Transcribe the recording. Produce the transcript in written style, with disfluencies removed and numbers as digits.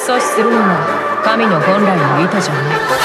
阻止するのが神の本来の意図じゃない。